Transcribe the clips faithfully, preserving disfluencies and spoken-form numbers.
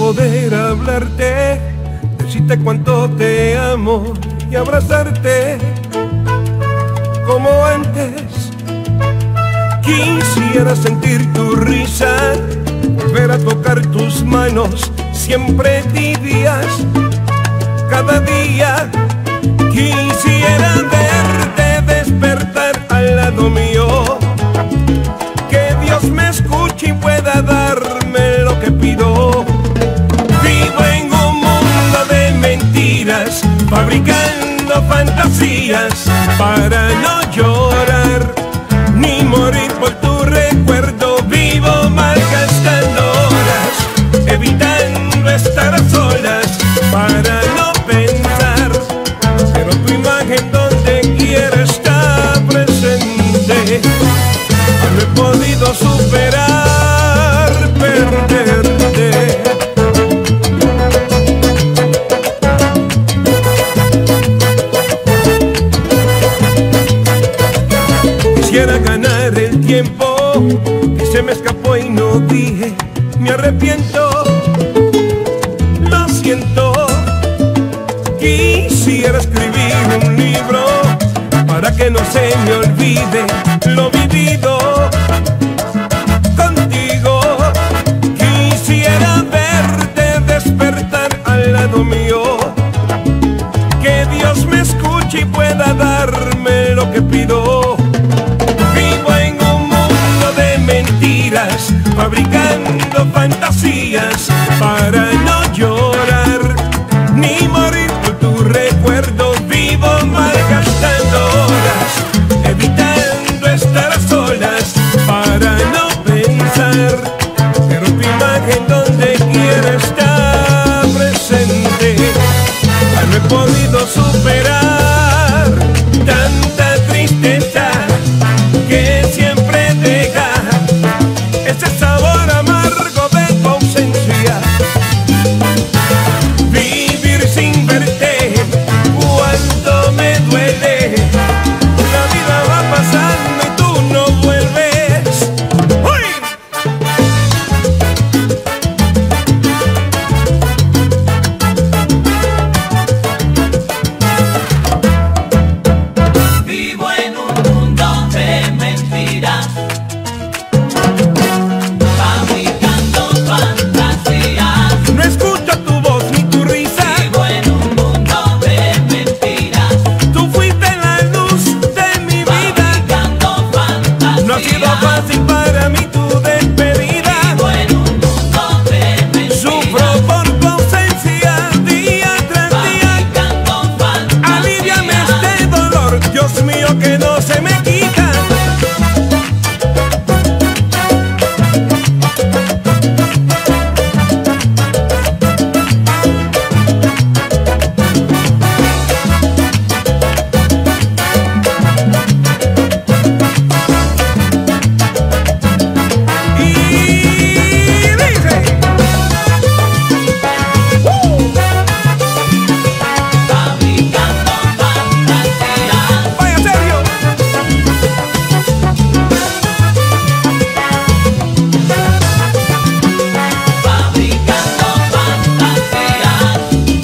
poder hablarte, decirte cuánto te amo y abrazarte como antes. Quisiera sentir tu risa, volver a tocar tus manos siempre tibias cada día. Quisiera verte despertar al lado mío, que Dios me escuche y pueda darme lo que pido. Vivo en un mundo de mentiras, fabricando fantasías para no llorar ni morir por tu recuerdo. Vivo malgastando horas, evitando estar a solas para no pensar, pero tu imagen donde quiera está presente. No he podido superar perderte. Quisiera ganar el tiempo que se me escapó y no dije, me arrepiento, lo siento. Quisiera escribir un libro para que no se me olvide lo vivido contigo. Quisiera verte despertar al lado mío, que Dios me escuche y pueda darme lo que pido. Vivo en un mundo de mentiras, fabricando fantasías para no llorar ni morir por tu recuerdo. Vivo malgastando horas, evitando estar a solas para no pensar, pero tu imagen donde quiera está presente. Ya no he podido superar tanta tristeza que siempre deja ese sabor amargo de tu ausencia. Vivir sin verte cuando me duele, la vida va pasando y tú no vuelves. ¡Uy! Vivo en un mundo de mentiras, fabricando fantasías. No escucho tu voz ni tu risa. Vivo en un mundo de mentiras, Tú fuiste la luz de mi vida. fabricando fantasías. No ha sido fácil para mí tu despedida. Vivo en un mundo de mentiras, Sufro por tu ausencia día tras día. fabricando fantasías. Aliviame este dolor, Dios mío, que no se me quita. Y dice, ¡uh! Fabricando fantasías. Vaya serio. Fabricando fantasías.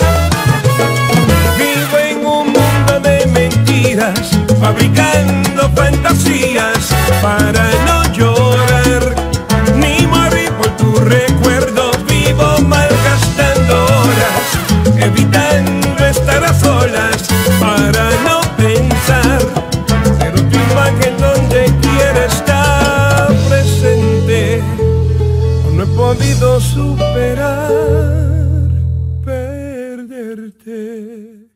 Vivo en un mundo de mentiras, fabricando fantasías para no llorar ni morir por tu recuerdo. Vivo malgastando horas, evitando estar a solas para no pensar, pero tu imagen donde quiera está presente. No he podido superar perderte.